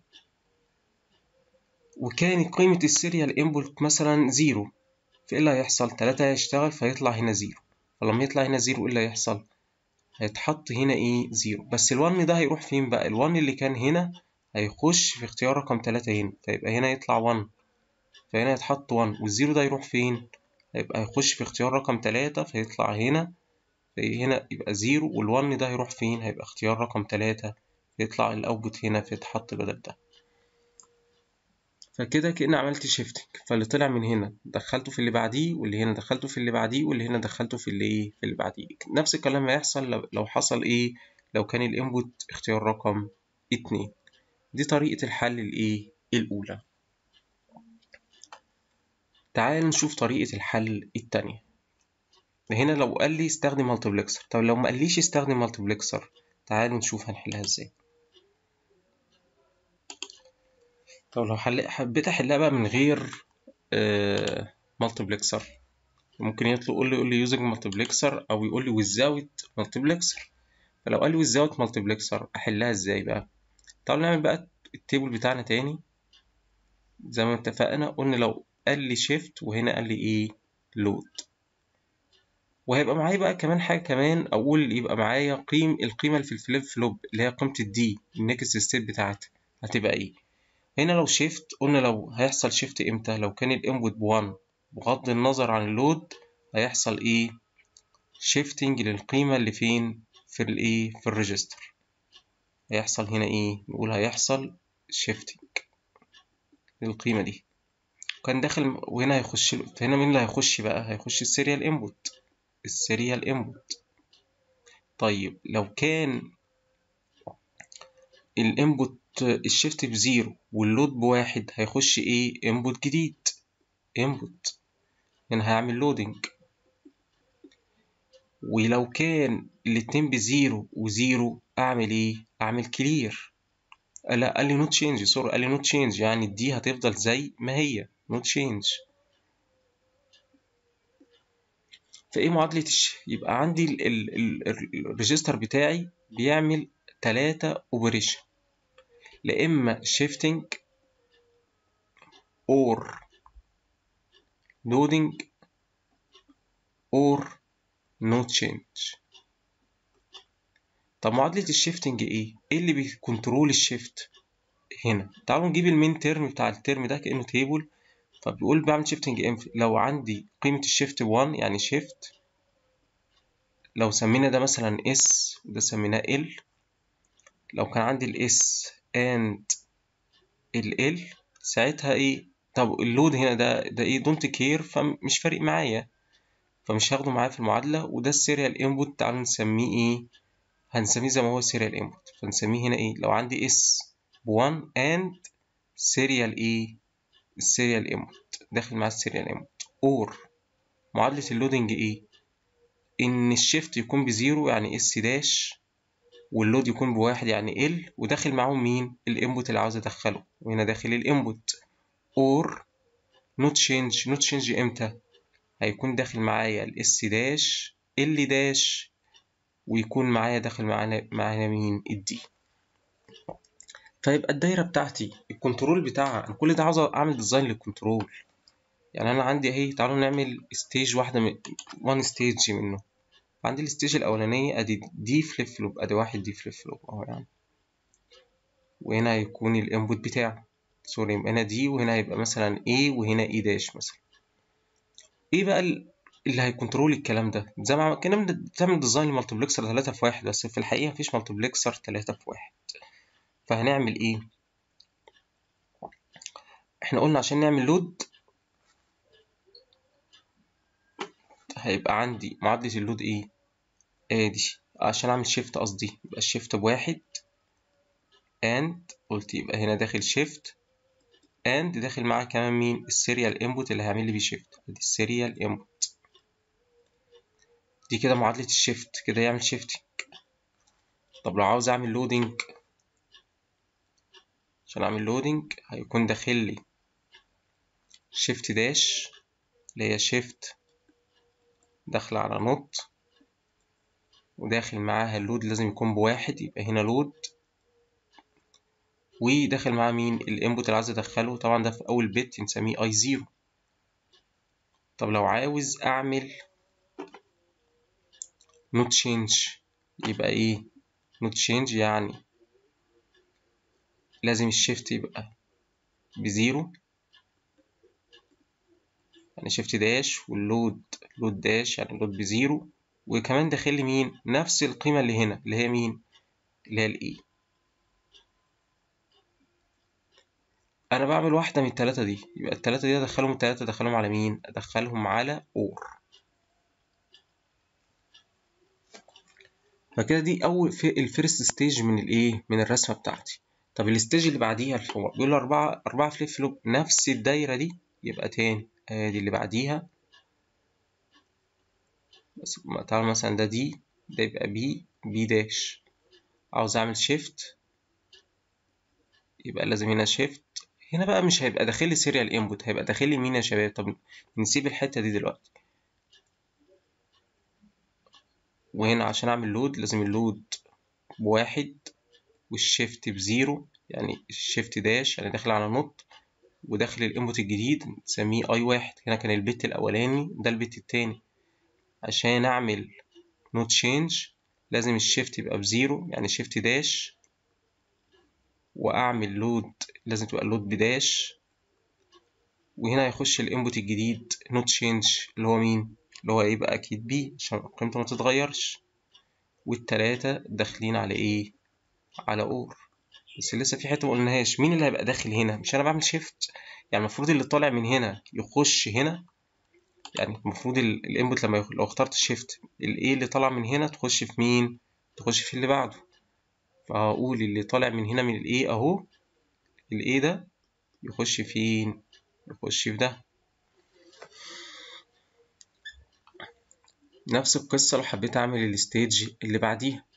وكانت قيمة السيريال انبوت مثلا زيرو، فايه اللي هيحصل؟ تلاتة هيشتغل فيطلع هنا زيرو. فلما يطلع هنا زيرو ايه اللي هيحصل؟ هيتحط هنا ايه؟ زيرو. بس الون ده هيروح فين بقى؟ الون اللي كان هنا هيخش في اختيار رقم تلاتة هنا، فيبقى هنا يطلع واحد. فهنا يتحط واحد. والزيرو ده يروح فين؟ هيبقى هيخش في اختيار رقم تلاتة فيطلع هنا. هنا يبقى زيرو. والون ده هيروح فين؟ هيبقى اختيار رقم تلاتة فيطلع الاوتبوت هنا فيتحط بدل ده. فكده كأني عملت شيفتنج. فاللي طلع من هنا دخلته في اللي بعديه، واللي هنا دخلته في اللي بعديه، واللي هنا دخلته في اللي ايه؟ في اللي بعديه. نفس الكلام هيحصل لو حصل ايه؟ لو كان الانبوت اختيار رقم اتنين. دي طريقة الحل الايه؟ الأولى. تعال نشوف طريقة الحل التانية. هنا لو قال لي استخدم مالتيبلكسر. طب لو ما قاليش استخدم مالتيبلكسر، تعال نشوف هنحلها ازاي. طب لو حل... حبيت احلها بقى من غير آه... مالتيبلكسر، ممكن يطلب يقول لي يقول لي يوزنج مالتيبلكسر، او يقول لي ويزاوت مالتيبلكسر. فلو قال لي ويزاوت مالتيبلكسر احلها ازاي بقى؟ طب نعمل بقى التيبل بتاعنا تاني زي ما اتفقنا. قلنا لو قال لي شيفت وهنا قال لي ايه؟ لود. وهيبقى معايا بقى كمان حاجه كمان، اقول يبقى معايا قيم القيمه اللي في الفليب فلوب اللي هي قيمه الدي النكست ستيب بتاعتها هتبقى ايه. هنا لو شيفت قلنا لو هيحصل شيفت امتى؟ لو كان الانبوت بوان بغض النظر عن اللود هيحصل ايه؟ شيفتنج للقيمة اللي فين؟ في الايه؟ في الريجستر. هيحصل هنا ايه؟ نقول هيحصل شيفتنج للقيمة دي. كان داخل وهنا هيخش له. هنا مين اللي هيخش بقى؟ هيخش السيريال انبوت. السيريال انبوت. طيب لو كان الانبوت الشيفت بزيرو واللود بواحد هيخش ايه؟ انبوت جديد. انبوت هنا هيعمل لودنج. ولو كان الاتنين بزيرو وزيرو اعمل ايه؟ اعمل كلير. لا قال لي نوت تشينج. سوري قال لي نوت تشينج، يعني دي هتفضل زي ما هي نوت تشينج. فايه معادلة الش... يبقى عندي الريجستر بتاعي بيعمل تلاتة اوبريشن، لا اما شيفتنج اور loading or no change. طب معادلة الشيفتنج ايه؟ ايه اللي بيكنترول الشيفت هنا؟ تعالوا نجيب المين تيرم بتاع الترم ده كأنه تيبل. فبيقول بعمل شيفتنج امتى؟ لو عندي قيمة الشيفت بواحد يعني شيفت، لو سمينا ده مثلا اس وده سميناه ال، لو كان عندي الاس and ال ال ساعتها ايه؟ طب اللود هنا ده ده ايه؟ دونت كير، فمش فارق معايا، فمش هاخده معايا في المعادلة. وده السيريال انبوت، تعالوا نسميه ايه؟ هنسميه زي ما هو السيريال انبوت، فنسميه هنا ايه؟ لو عندي اس بواحد and سيريال ايه؟ السيريال انبوت داخل مع السيريال انبوت. اور معادلة اللودنج ايه؟ ان الشيفت يكون بزيرو يعني اس داش، واللود يكون بواحد يعني ال، وداخل معاهم مين؟ الانبوت اللي عاوز ادخله، وهنا داخل الانبوت. اور نوت تشينج، نوت تشينج امتى؟ هيكون داخل معايا الاس داش ال داش، ويكون معايا داخل معانا معانا مين؟ الدي. فيبقى الدايره بتاعتي الكنترول بتاعها، انا كل ده عاوز اعمل ديزاين للكنترول. يعني انا عندي اهي، تعالوا نعمل ستيج واحده من وان ستيج منه. عندي الستيج الاولانيه ادي دي فليب فلوب، ادي واحد دي فليب فلوب اهو يعني، وهنا هيكون الانبوت بتاعه سوري، يبقى هنا دي، وهنا هيبقى مثلا A وهنا E داش مثلا. ايه بقى اللي هيكنترول الكلام ده؟ زي ما كنا بنعمل ديزاين لمالتيبلكسر ثلاثة في واحد، بس في الحقيقة مفيش مالتيبلكسر ثلاثة في واحد. فهنعمل ايه؟ احنا قلنا عشان نعمل لود هيبقى عندي معادلة اللود ايه؟ ادي عشان اعمل شيفت، قصدي يبقى الشيفت بواحد اند، قلت يبقى هنا داخل شيفت اند داخل معاه كمان مين؟ السيريال انبوت اللي هيعمل لي بيه شيفت، ادي السيريال انبوت. دي كده معادلة الشيفت، كده يعمل شيفتنج. طب لو عاوز اعمل لودنج، عشان اعمل لودنج هيكون داخل لي شيفت داش اللي هي شيفت داخلة على نوت، وداخل معاها اللود لازم يكون بواحد، يبقى هنا لود، وداخل معاه مين؟ الانبوت اللي عايز ادخله، طبعا ده في اول بت نسميه اي زيرو. طب لو عاوز اعمل نوت تشينج يبقى ايه؟ نوت تشينج يعني لازم الشيفت يبقى بزيرو، يعني شيفت داش، واللود لود داش يعني لود بزيرو، وكمان داخل لي مين؟ نفس القيمة اللي هنا اللي هي مين؟ اللي هي الاي. انا بعمل واحدة من التلاتة دي، يبقى التلاتة دي ادخلهم، التلاتة ادخلهم على مين؟ ادخلهم على اور. فكده دي اول في الفيرست ستيج من الايه؟ من الرسمة بتاعتي. طب الستيج اللي بعديها الفور بيقول أربعة أربعة فليب فلوب نفس الدايرة دي، يبقى تاني ادي اللي بعديها. بس تعالى مثلا ده دي، ده يبقى بي بي داش. عاوز اعمل شيفت يبقى لازم هنا شيفت. هنا بقى مش هيبقى داخل لي سيريال انبوت، هيبقى داخل لي مين يا شباب؟ طب نسيب الحتة دي دلوقتي. وهنا عشان اعمل لود لازم اللود بواحد والشيفت بزيرو، يعني الشيفت داش يعني داخل على نوت، وداخل الانبوت الجديد نسميه اي واحد. هنا كان البت الاولاني، ده البت التاني. عشان اعمل نوت تشينج لازم الشيفت يبقى بزيرو، يعني شيفت داش، واعمل لود لازم تبقى اللود بداش، وهنا هيخش الانبوت الجديد نوت تشينج اللي هو مين؟ اللي هو يبقى اكيد بي عشان قيمته ما تتغيرش. والتلاتة داخلين على ايه؟ على اور. بس لسه في حته ما قلناهاش، مين اللي هيبقى داخل هنا؟ مش انا بعمل شيفت، يعني المفروض اللي طالع من هنا يخش هنا، يعني المفروض الانبوت لما يخ... لو اخترت شيفت الايه اللي طالع من هنا تخش في مين؟ تخش في اللي بعده. فهقول اللي طالع من هنا من الايه اهو، الايه ده يخش فين؟ يخش في ده. نفس القصة لو حبيت اعمل الستيج اللي بعديها،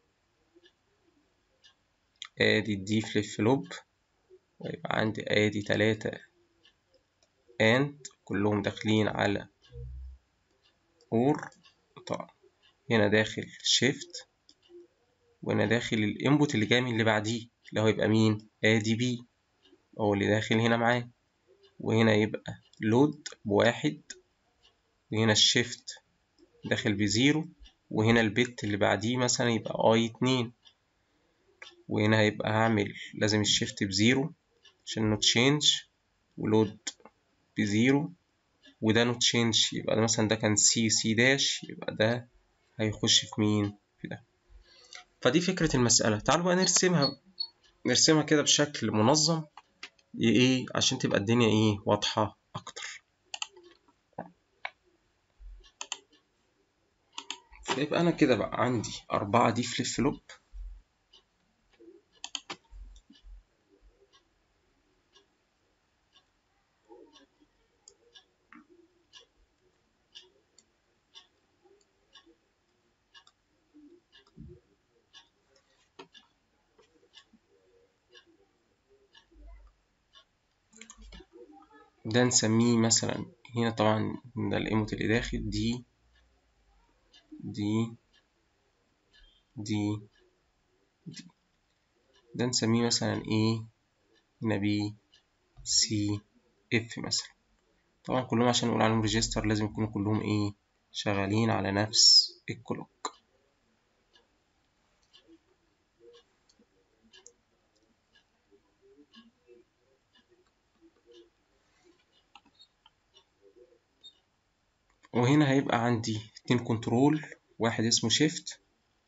ادي الدي فليب فلوب، ويبقى عندي ادي تلاتة اند كلهم داخلين على اور. طبعا هنا داخل شيفت، وانا داخل الانبوت اللي جاي من اللي بعديه اللي هو يبقى مين؟ ادي بي هو اللي داخل هنا معاه. وهنا يبقى لود بواحد، وهنا الشيفت داخل بزيرو، وهنا البت اللي بعديه مثلا يبقى اي اتنين، وهنا هيبقى هعمل لازم الشيفت بزيرو عشان نوت تشينج، ولود بزيرو، وده نوت تشينج، يبقى ده مثلا ده كان سي سي داش، يبقى ده هيخش في مين؟ في ده. فدي فكرة المسألة. تعالوا بقى نرسمها نرسمها كده بشكل منظم، ايه عشان تبقى الدنيا ايه واضحة اكتر. فيبقى انا كده بقى عندي اربعة دي فليب فلوب، ده نسميه مثلا هنا طبعا ده الايموت اللي داخل دي دي دي دي ده نسميه مثلا ايه؟ هنا بي سي اف مثلا. طبعا كلهم عشان نقول عليهم ريجستر لازم يكونوا كلهم ايه؟ شغالين على نفس الكلوك. وهنا هيبقى عندي اتنين كنترول، واحد اسمه شيفت،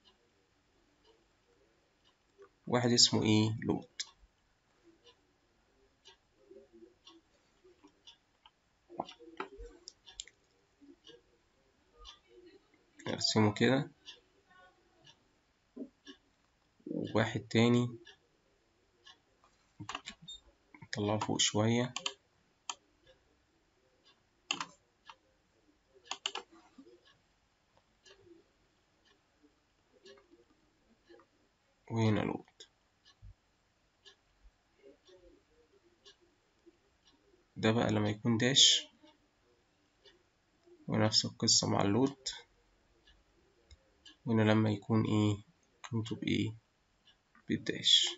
واحد اسمه ايه؟ لود. نرسمه كده، وواحد تاني نطلعه فوق شوية، وهنا لود. ده بقى لما يكون داش، ونفس القصة مع اللود. وهنا لما يكون ايه؟ قيمته بايه؟ بالداش.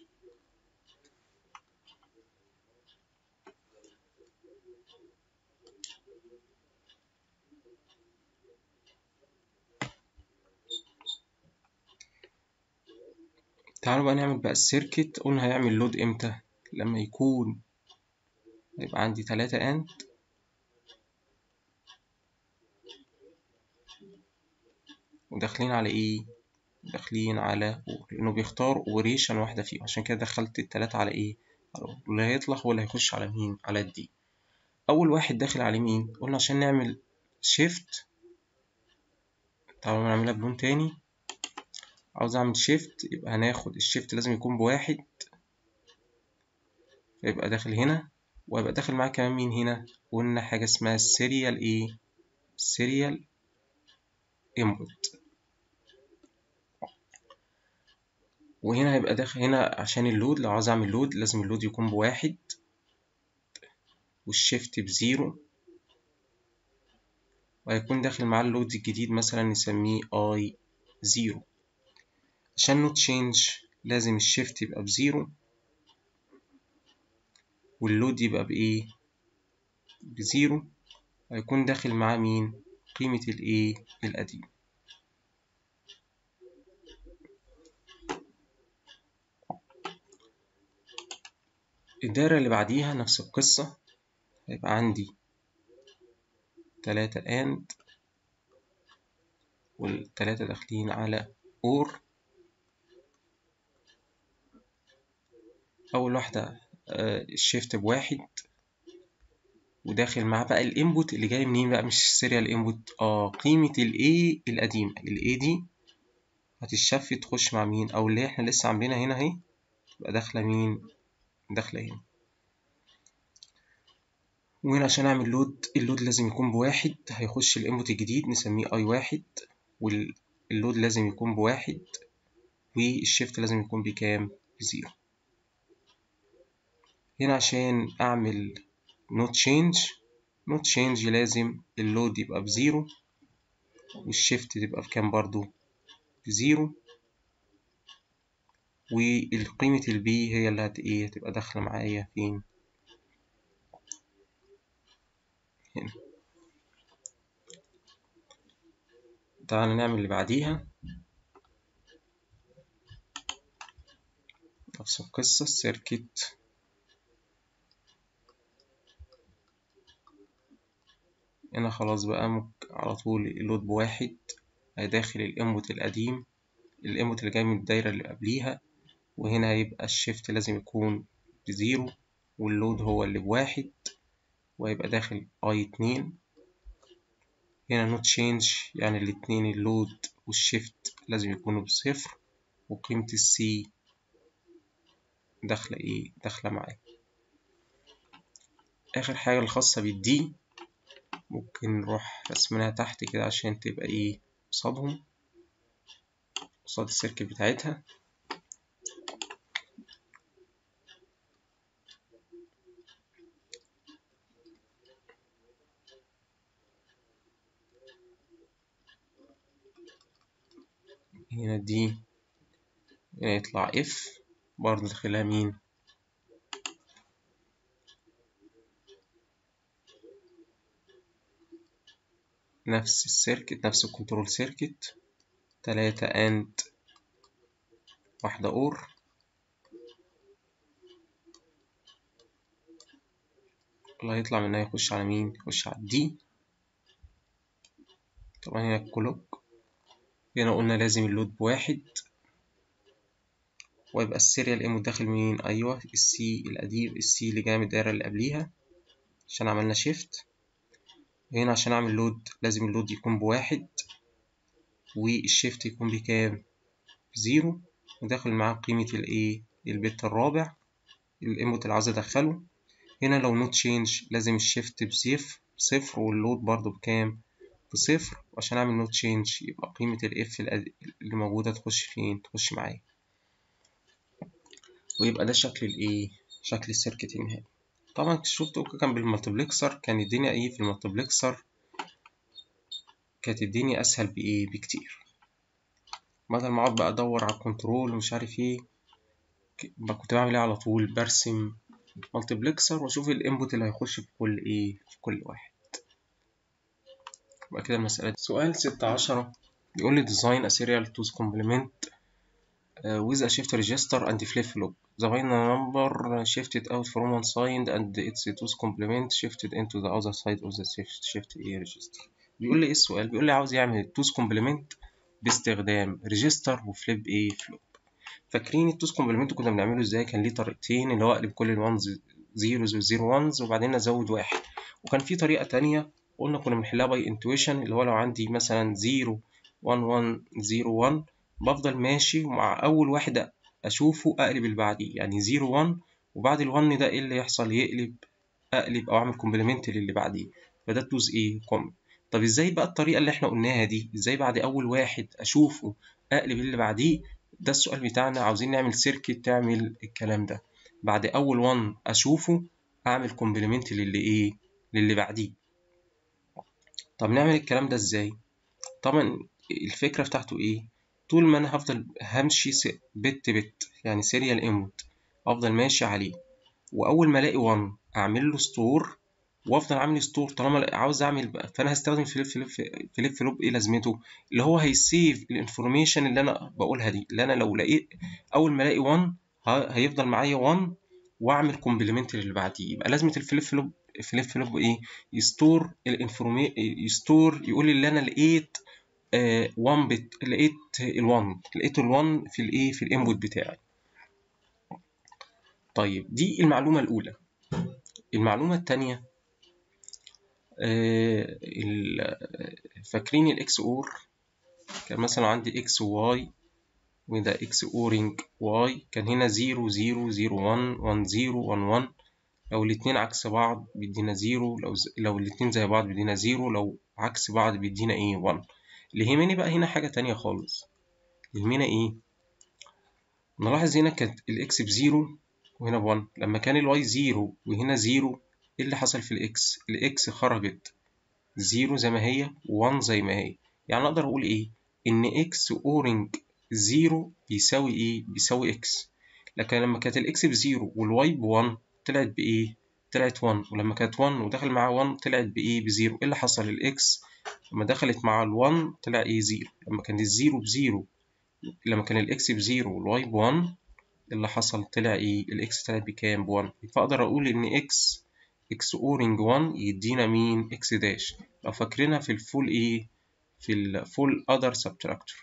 تعالوا بقى نعمل بقى السيركت. قلنا هيعمل لود امتى؟ لما يكون يبقى عندي تلاتة اند وداخلين على ايه؟ داخلين على اور، لانه بيختار اوبريشن واحدة فيهم، عشان كده دخلت التلاتة على ايه؟ على اور. واللي هيطلع هو اللي هيخش على مين؟ على الدي. اول واحد داخل على مين؟ قلنا عشان نعمل شيفت. تعالوا نعملها بلون تاني. عاوز اعمل شيفت، يبقى هناخد الشيفت لازم يكون بواحد، فيبقى داخل هنا، وهيبقى داخل معاه كمان مين هنا؟ قلنا حاجة اسمها السيريال ايه؟ سيريال انبوت. وهنا هيبقى داخل هنا عشان اللود، لو عاوز اعمل لود لازم اللود يكون بواحد والشيفت بزيرو، وهيكون داخل معاه اللود الجديد مثلا نسميه اي زيرو. عشان نوت تشينج لازم الشيفت يبقى بزيرو واللود يبقى بايه؟ بزيرو، هيكون داخل معاه مين؟ قيمة الايه؟ القديم. الدايرة اللي بعديها نفس القصة، هيبقى عندي تلاتة اند والتلاتة داخلين على اور. أول واحدة آه الشيفت بواحد، وداخل معاه بقى الانبوت اللي جاي منين بقى؟ مش سيريال انبوت، اه قيمة الاي القديمة. الاي دي هتتشف تخش مع مين؟ او اللي احنا لسه عاملينها هنا اهي، تبقى داخلة مين؟ داخلة هنا. وهنا عشان اعمل لود، اللود لازم يكون بواحد، هيخش الانبوت الجديد نسميه اي واحد، واللود لازم يكون بواحد، والشيفت لازم يكون بكام؟ بزيرو. هنا عشان اعمل نوت تشينج نوت تشينج لازم اللود يبقى بزيرو والشيفت تبقى بكام برضو؟ بزيرو، والقيمة البي هي اللي هت ايه؟ هتبقى داخلة معايا فين؟ هنا. تعالى نعمل اللي بعديها نفس القصة. السيركت هنا خلاص بقى ممكن على طول اللود بواحد، هيداخل الانبوت القديم، الانبوت اللي جاي من الدايرة اللي قبليها، وهنا هيبقى الشيفت لازم يكون بزيرو، واللود هو اللي بواحد، وهيبقى داخل اي اتنين. هنا نوت تشينج، يعني الاتنين اللود والشيفت لازم يكونوا بصفر، وقيمة السي داخلة ايه؟ داخلة معاه. آخر حاجة الخاصة بالدي ممكن نروح رسمناها تحت كده عشان تبقى ايه قصادهم، قصاد السيركت بتاعتها. هنا دي هنا يطلع اف، برضه داخلها مين؟ نفس السيركت، نفس الكنترول سيركت، تلاتة اند واحدة اور. اللي هيطلع منها يخش على مين؟ يخش على الدي. طبعا هنا الكلوك، هنا قلنا لازم اللود بواحد، ويبقى السيريال ايمو داخل مين؟ ايوه السي القديم، السي اللي جاي من الدايرة اللي قبليها عشان عملنا شيفت. هنا عشان اعمل لود لازم اللود يكون بواحد، والشيفت يكون بكام؟ بزيرو، وداخل معاه قيمة الايه؟ البت الرابع الانبوت اللي عاوز ادخله. هنا لو نوت تشينج لازم الشيفت بصفر بصفر، واللود برضو بكام؟ بصفر. وعشان اعمل نوت تشينج يبقى قيمة الاف اللي موجودة تخش فين؟ تخش معايا. ويبقى ده شكل الايه؟ شكل السيركت النهائي. طبعا شفتوا كان بالمالتبلكسر، كان الدنيا ايه في المالتبلكسر؟ كانت الدنيا اسهل بايه؟ بكتير. بدل ما اقعد بقى ادور على الكنترول ومش عارف ايه، كنت بعمل ايه على طول؟ برسم مالتبلكسر واشوف الانبوت اللي هيخش في كل ايه؟ في كل واحد. يبقى كده المسألة دي. سؤال ستة عشرة بيقول لي design a serial to complement uh, with a shift register and flip flop. The binary number shifted out from one side and its two's complement shifted into the other side of the shift shift A register. بيقول لي ايه السؤال؟ بيقول لي عاوز يعمل التوز كومبلمنت باستخدام ريجستر وفليب ايه؟ فلوب. فاكرين التوز كومبلمنت كنا بنعمله ازاي؟ كان ليه طريقتين، اللي هو اقلب كل الوانز زيروز والزيرو وانز وبعدين ازود واحد. وكان في طريقة تانية قلنا كنا بنحلها باي انتويشن، اللي هو لو عندي مثلا زيرو واحد واحد زيرو واحد بفضل ماشي ومع اول واحد اشوفه اقلب اللي بعديه، يعني زيرو واحد وبعد ال1 ده ايه اللي يحصل؟ يقلب، اقلب او اعمل كومبلمنت للي بعديه. فده التوز ايه؟ كوم. طب ازاي بقى الطريقة اللي احنا قلناها دي؟ ازاي بعد اول واحد اشوفه اقلب اللي بعديه؟ ده السؤال بتاعنا. عاوزين نعمل سيركت تعمل الكلام ده، بعد اول واحد اشوفه اعمل كومبلمنت للي ايه؟ للي بعديه. طب نعمل الكلام ده ازاي؟ طبعا الفكرة بتاعته ايه؟ طول ما انا هفضل همشي بت بت، يعني سيريال انبوت، افضل ماشي عليه، واول ما الاقي واحد اعمل له ستور، وافضل اعمل ستور طالما عاوز اعمل بقى. فانا هستخدم فليب فليب فليب فلوب. ايه لازمته؟ اللي هو هيسيف الانفورميشن اللي انا بقولها دي، اللي انا لو لقيت اول ما الاقي واحد هيفضل معايا واحد واعمل كومبلمنت للي بعديه. يبقى لازمه الفليب فلوب فليب فلوب ايه؟ يستور الانفورميشن، يستور يقول لي اللي انا لقيت آه واحد بت، لقيت ال1 لقيت ال1 في الايه؟ في الانبوت بتاعي. طيب دي المعلومه الاولى. المعلومه الثانيه، آه فاكرين الاكس اور؟ كان مثلا عندي اكس وواي، وده اكس اورنج واي، كان هنا زيرو زيرو زيرو واحد واحد زيرو واحد واحد. لو الاتنين عكس بعض بيدينا زيرو، لو ز... لو الاتنين زي بعض بيدينا زيرو، لو عكس بعض بيدينا ايه؟ واحد. اللي يهمني بقى هنا حاجة تانية خالص. يهمنا ايه؟ نلاحظ هنا كانت الاكس بزيرو وهنا بواحد، لما كان الواي زيرو وهنا زيرو، ايه اللي حصل في الاكس؟ الاكس خرجت زيرو زي ما هي واحد زي ما هي. يعني اقدر اقول ايه؟ ان اكس اورنج زيرو بيساوي ايه؟ بيساوي اكس. لكن لما كانت الاكس بزيرو والواي بواحد طلعت بايه؟ طلعت واحد، ولما كانت واحد ودخل معاها واحد طلعت بايه؟ بزيرو. ايه اللي حصل؟ الاكس لما دخلت مع ال1 طلع ايه؟ زيرو. لما كان الزيرو بزيرو، لما كان الاكس بزيرو والواي بوان، اللي حصل طلع ايه؟ الاكس طلعت بكام؟ بوان. فاقدر اقول ان اكس اكس اورنج واحد يدينا مين؟ اكس داش. لو فاكرينها في الفول ايه؟ في الفول اذر سبتراكتور،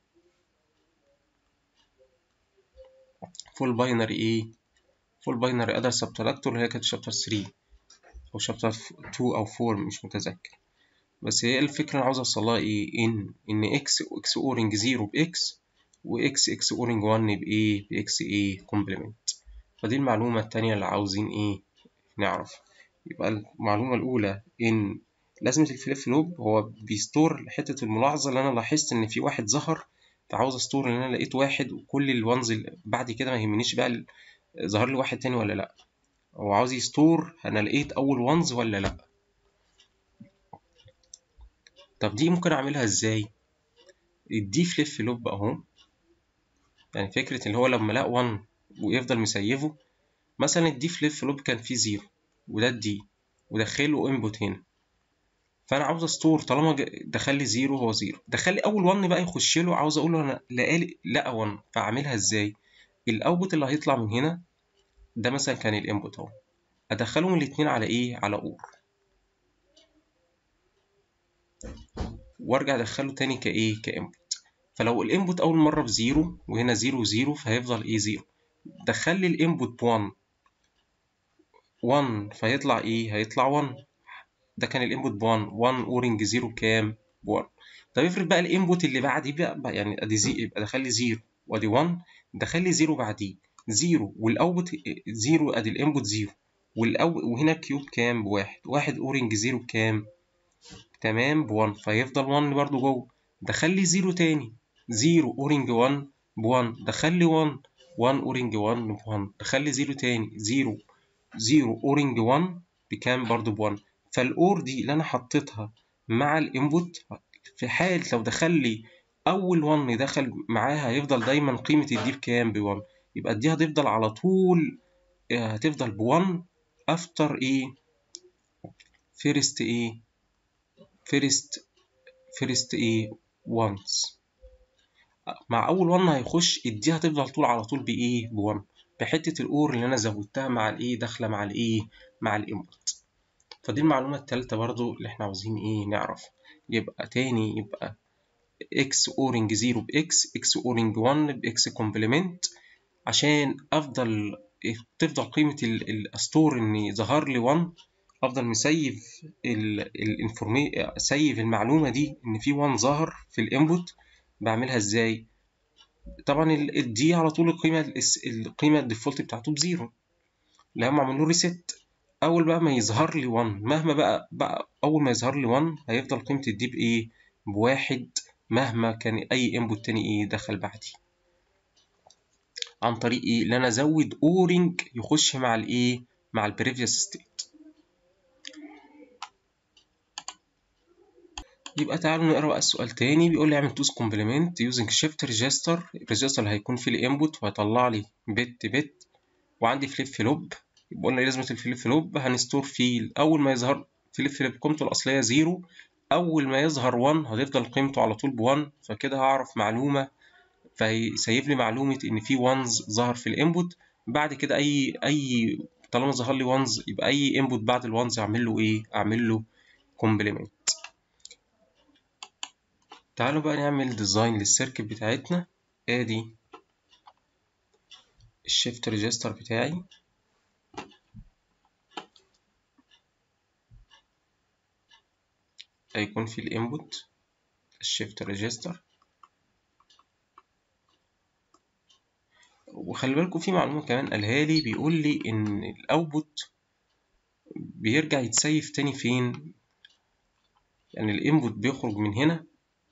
فول باينري ايه؟ فول باينري اذر سبتراكتور، اللي هي كانت شابتر تلاتة او شابتر اتنين او اربعة، مش متذكر. بس هي الفكرة اللي عاوز اوصلها ايه؟ ان ان اكس اكس اورنج صفر باكس، واكس اكس اورنج واحد بايه؟ باكس ايه؟ كومبلمنت. فدي المعلومة التانية اللي عاوزين ايه؟ نعرف. يبقى المعلومة الأولى إن لازمة الفليب فلوب هو بيستور حتة الملاحظة اللي أنا لاحظت إن في واحد ظهر، فعاوز أستور إن أنا لقيت واحد، وكل الوانز اللي بعد كده ما يهمنيش بقى ظهر لي واحد تاني ولا لأ. هو عاوز يستور أنا لقيت أول وانز ولا لأ. طب دي ممكن أعملها إزاي؟ الدي فليب فلوب أهو، يعني فكرة اللي هو لما لقى واحد ويفضل مسيفه. مثلا الدي فليب فلوب كان فيه زيرو، وده الدي، ودخله انبوت هنا. فانا عاوز استور طالما دخل لي زيرو، هو زيرو. دخل لي اول واحد بقى يخش له، عاوز اقول له انا لقى لقى واحد. فاعملها ازاي؟ الاوتبوت اللي هيطلع من هنا ده مثلا كان الانبوت اهو، ادخلهم الاثنين على ايه؟ على اور، وارجع ادخله تاني كايه؟ كانبوت. فلو الانبوت اول مره بزيرو، وهنا زيرو زيرو، فهيفضل ايه؟ زيرو. دخل لي الانبوت ب1 واحد، فيطلع ايه؟ هيطلع واحد. ده كان الانبوت ب واحد، واحد اورنج زيرو بكام؟ ب واحد. طب افرض بقى الانبوت اللي بعديه بقى، يعني ادي زي يبقى دخل لي زيرو وادي واحد، دخل لي زيرو بعديه زيرو، والاوتبوت زيرو، ادي الانبوت زيرو، والاو وهنا كيوب كام؟ بواحد. واحد اورنج زيرو بكام؟ تمام، ب واحد. فيفضل واحد برضو جوه. دخل لي زيرو تاني، زيرو اورنج واحد ب واحد، دخل لي واحد، واحد اورنج واحد ب واحد، دخل لي زيرو تاني، زيرو زيرو اورنج واحد بكام؟ برضو ب واحد. فالاور دي اللي انا حطيتها مع الانبوت، في حال لو دخل لي اول واحد دخل معاها، هيفضل دايما قيمه الدي بكام؟ ب واحد. يبقى دي هتفضل على طول، هتفضل ب واحد افتر ايه؟ فيرست ايه؟ فيرست فيرست ايه؟ وانس. مع اول واحد هيخش الدي هتفضل طول على طول بايه؟ ب واحد، بحته الاور اللي انا زودتها مع الايه؟ داخله مع الايه؟ مع الانبوت. فدي المعلومة التالتة برضو اللي احنا عاوزين ايه؟ نعرف. يبقى تاني، يبقى اكس اورنج زيرو باكس، اكس اورنج واحد باكس كومبلمنت، عشان افضل تفضل قيمة الاستور ان ظهر لي واحد، افضل مسيف الانفورمي سيف المعلومة دي ان في واحد ظهر في الانبوت. بعملها ازاي؟ طبعا الدي على طول القيمة القيمة الديفولت بتاعته بزيرو، اللي هم عملوا ريست. اول بقى ما يظهر لي واحد، مهما بقى بقى اول ما يظهر لي واحد هيفضل قيمه الدي بايه؟ بواحد، مهما كان اي انبوت تاني ايه دخل بعدي. عن طريق ايه؟ ان انا ازود اورنج يخش مع الايه؟ مع البريفيوس ستيت. يبقى تعالوا نقرا بقى السؤال تاني. بيقول لي اعمل توز كومبلمنت يوزنج شيفت ريجستر. الريجستر اللي هيكون فيه الانبوت وهيطلع لي بت بت، وعندي فليب فلوب. يبقى قلنا لازمه الفليب فلوب هنستور فيه اول ما يظهر فليب فلوب قيمته الاصليه زيرو، اول ما يظهر واحد هتفضل قيمته على طول ب واحد. فكده هعرف معلومه، فهيسيب لي معلومه ان في وانز ظهر في الانبوت. بعد كده اي اي طالما ظهر لي وانز، يبقى اي انبوت بعد الوانز اعمل له ايه؟ اعمل له كومبلمنت. تعالوا بقى نعمل ديزاين للسيركت بتاعتنا. ادي الشيفت ريجستر بتاعي، هيكون في الانبوت الشيفت ريجستر. وخلي بالكم في معلومة كمان قالها لي، بيقول لي إن الأوتبوت بيرجع يتسيف تاني فين؟ يعني الإنبوت بيخرج من هنا،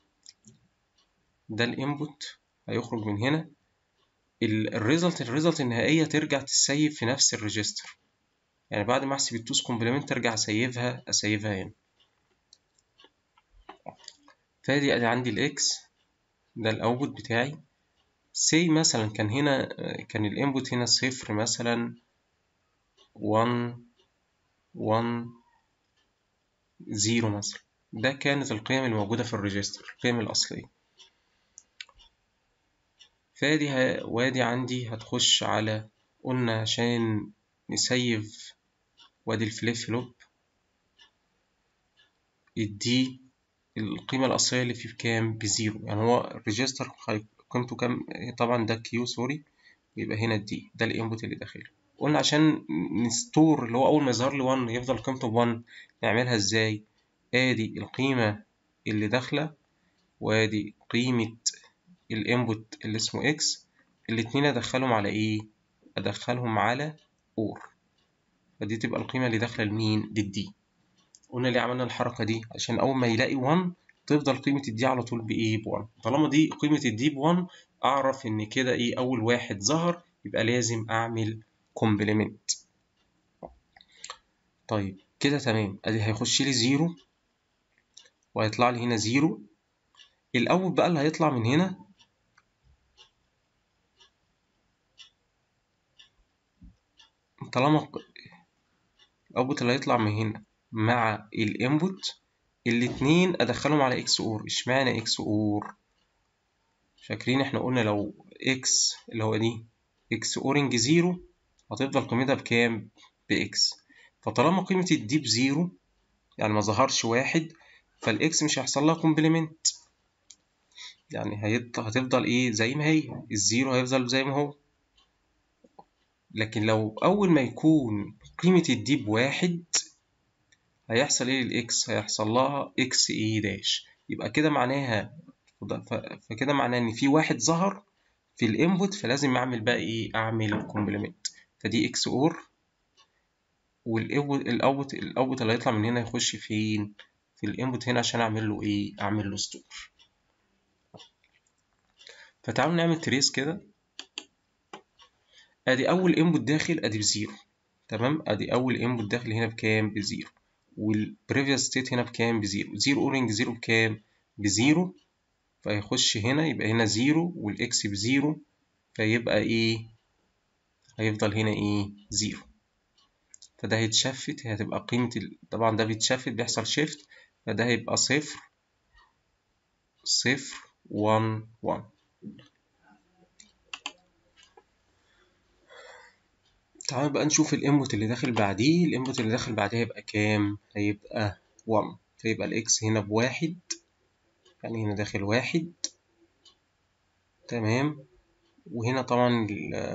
ده الإنبوت هيخرج من هنا، الريزلت الريزلت النهائية ترجع تسيف في نفس الريجستر. يعني بعد ما أحسب التوز كومبلمنت أرجع أسيفها أسيفها هنا. فادي أدي عندي الإكس، ده الأوتبوت بتاعي. سي مثلا كان هنا كان الإنبوت هنا صفر مثلا، واحد واحد صفر مثلا. ده كانت القيم الموجودة في الريجستر، القيم الأصلية. فادي ه... وادي عندي هتخش على، قلنا عشان نسيف، وادي الفليب فلوب الدي القيمة الأصلية اللي فيه بكام؟ بزيرو. يعني هو الريجستر قيمته كام؟ طبعا ده كيو سوري، يبقى هنا الدي ده الانبوت اللي داخله. قلنا عشان نستور اللي هو أول ما يظهر لي واحد يفضل قيمته بواحد، نعملها ازاي؟ ادي القيمة اللي داخلة وادي قيمة الانبوت اللي اسمه اكس، الاتنين ادخلهم على ايه؟ ادخلهم على اور، فدي تبقى القيمة اللي داخلة لمين؟ للدي. قلنا ليه عملنا الحركة دي؟ عشان أول ما يلاقي واحد تفضل قيمة الدي على طول بإيه؟ بواحد. طالما دي قيمة الدي بواحد، أعرف إن كده إيه؟ أول واحد ظهر، يبقى لازم أعمل كومبلمنت. طيب كده تمام، أدي هيخش لي زيرو وهيطلع لي هنا زيرو. الأول بقى اللي هيطلع من هنا طالما الأوتبوت اللي هيطلع من هنا مع الانبوت الاتنين أدخلهم على إكس أور. إشمعنى إكس أور؟ فاكرين احنا قلنا لو اكس اللي هو دي اكس اورنج زيرو هتفضل قيمتها بكام؟ باكس. فطالما قيمة الدي بزيرو يعني ما ظهرش واحد، فالاكس مش هيحصل لها كومبلمنت، يعني هيط... هتفضل ايه؟ زي ما هي، الزيرو هيفضل زي ما هو. لكن لو اول ما يكون قيمة الدي بواحد هيحصل ايه للاكس؟ هيحصل لها اكس ايه داش. يبقى كده معناها ف... فكده معناه ان في واحد ظهر في الانبوت، فلازم اعمل بقى ايه؟ اعمل كومبلمنت. فدي اكس اور، والاوتبوت الاوتبوت الاوتبوت اللي هيطلع من هنا يخش فين؟ في الانبوت هنا عشان اعمل له ايه؟ اعمل له ستور. فتعالوا نعمل تريس كده. ادي اول انبوت داخل ادي بزيرو، تمام. ادي اول انبوت داخل هنا بكام؟ بزيرو. والبريفيوس ستيت هنا بكام؟ بزيرو. زيرو اورنج زيرو بكام؟ بزيرو. فيخش هنا يبقى هنا زيرو والاكس بزيرو، فيبقى ايه؟ هيفضل هنا ايه؟ زيرو. فده هيتشفت، هتبقى قيمة ال... طبعا ده بيتشفت بيحصل شيفت، فده هيبقى صفر صفر واحد واحد. تعالوا بقى نشوف الانبوت اللي داخل بعديه. الانبوت اللي داخل بعديه هيبقى كام؟ هيبقى واحد. فيبقى الاكس هنا بواحد، يعني هنا داخل واحد، تمام. وهنا طبعا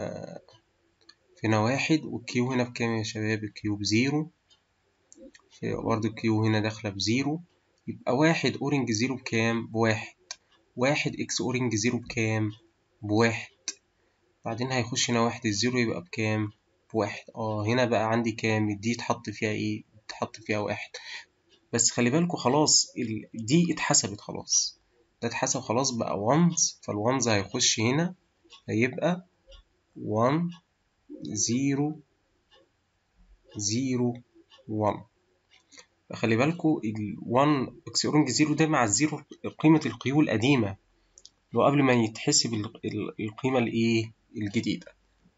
هنا واحد، والكيو هنا بكام يا شباب؟ الكيو بزيرو، برضه الكيو هنا داخلة بزيرو. يبقى واحد اورنج زيرو بكام؟ بواحد. واحد اكس اورنج زيرو بكام؟ بواحد. بعدين هيخش هنا واحد الزيرو يبقى بكام؟ بواحد. اه هنا بقى عندي كام؟ دي اتحط فيها ايه؟ اتحط فيها واحد. بس خلي بالكوا خلاص دي اتحسبت خلاص، ده اتحسب خلاص بقى وانز. فالوانز هيخش هنا هيبقى واحد زيرو زيرو واحد. فخلي بالكوا ال واحد اكس اورنج زيرو ده مع الزيرو قيمة القيو القديمة اللي هو قبل ما يتحسب القيمة الايه؟ الجديدة.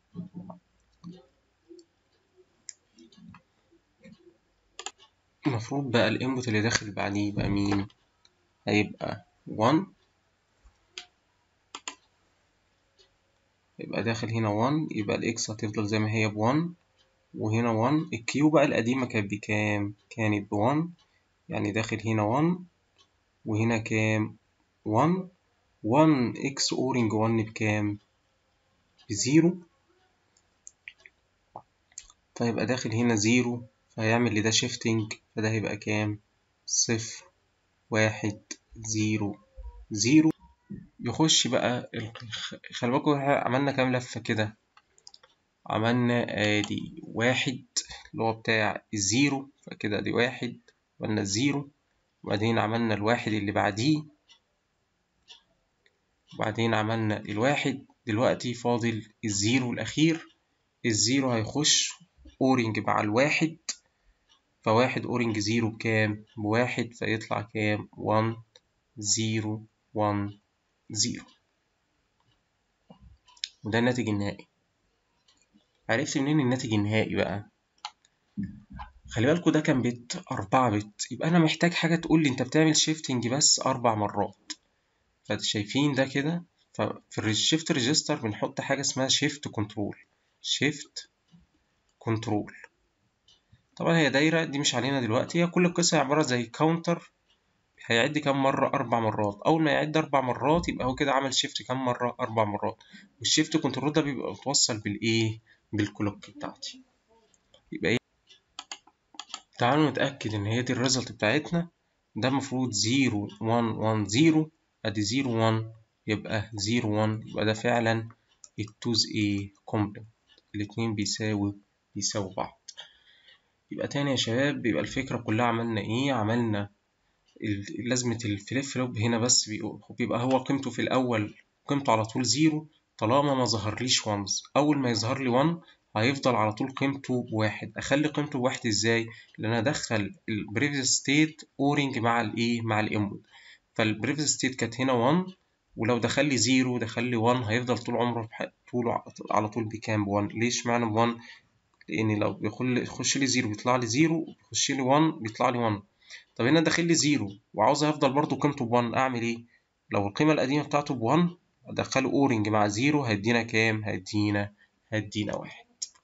المفروض بقى الانبوت اللي داخل بعديه يبقى مين؟ هيبقى واحد، يبقى داخل هنا واحد، يبقى الاكس هتفضل زي ما هي بواحد، وهنا واحد. الكيو بقى القديمة كانت بكام؟ كانت بواحد، يعني داخل هنا واحد وهنا كام؟ واحد. واحد اكس اورنج واحد بكام؟ بزيرو. فيبقى داخل هنا زيرو، فهيعمل لده شيفتنج، فده هيبقى كام؟ صفر واحد زيرو زيرو. يخش بقى ال... خلي بالكوا عملنا كام لفة كده؟ عملنا ادي واحد اللي هو بتاع الزيرو، فكده ادي واحد، عملنا الزيرو، وبعدين عملنا الواحد اللي بعديه، وبعدين عملنا الواحد. دلوقتي فاضل الزيرو الأخير. الزيرو هيخش أورنج مع الواحد، فواحد أورنج زيرو بكام؟ بواحد، فيطلع كام؟ واحد زيرو واحد زيرو. وده الناتج النهائي. عرفت منين الناتج النهائي بقى؟ خلي بالكوا ده كان بت أربعة بت، يبقى أنا محتاج حاجة تقول لي أنت بتعمل شيفتنج بس أربع مرات. فشايفين ده كده؟ ففي الشيفت ريجستر بنحط حاجة اسمها شيفت كنترول. شيفت كنترول طبعا هي دايرة دي مش علينا دلوقتي، هي كل القصة عبارة زي كاونتر هيعد كام مرة؟ أربع مرات. أول ما يعد أربع مرات يبقى هو كده عمل شيفت كام مرة؟ أربع مرات. والشيفت كنترول ده بيبقى متوصل بالإيه؟ بالكلوك بتاعتي. يبقى إيه؟ تعالوا نتأكد إن هي دي الريزلت بتاعتنا. ده المفروض زيرو وان وان زيرو، أدي زيرو وان يبقى زيرو وان، يبقى ده فعلا التوز إيه؟ كومبلمنت. الاتنين بيساوي بيساوي بعض. يبقى تاني يا شباب، بيبقى الفكرة كلها عملنا إيه؟ عملنا لازمة الفليب فلوب هنا بس بيبقى هو قيمته في الأول قيمته على طول زيرو طالما ما ظهرليش وانز. أول ما يظهر لي وان هيفضل على طول قيمته بواحد. أخلي قيمته بواحد إزاي؟ لأن أنا أدخل البريفيس ستيت أورنج مع الإيه؟ مع الإنبوت. فالبريفيس ستيت كانت هنا وان، ولو دخل لي زيرو دخل لي وان هيفضل طول عمره طول على طول بكام؟ بوان. ليش معنى بوان؟ لأن لو بيخش لي زيرو بيطلع لي زيرو، بيخش لي وان بيطلع لي وان. طب هنا داخل لي زيرو وعاوز افضل برضو قيمته بوان، اعمل ايه؟ لو القيمه القديمه بتاعته بوان ادخله اورنج مع زيرو هيدينا كام؟ هيدينا هيدينا واحد.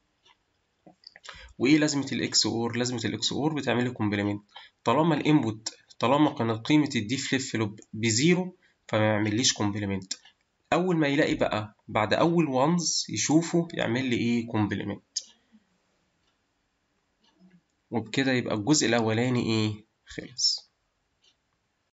وايه لازمه الاكس اور؟ لازمه الاكس اور بتعمل لي كومبلمنت. طالما الانبوت طالما كانت قيمه الدي فليب فلوب بزيرو فما يعمليش كومبلمنت. اول ما يلاقي بقى بعد اول وانز يشوفه يعمل لي ايه؟ كومبلمنت. وبكده يبقى الجزء الاولاني ايه؟ خلص.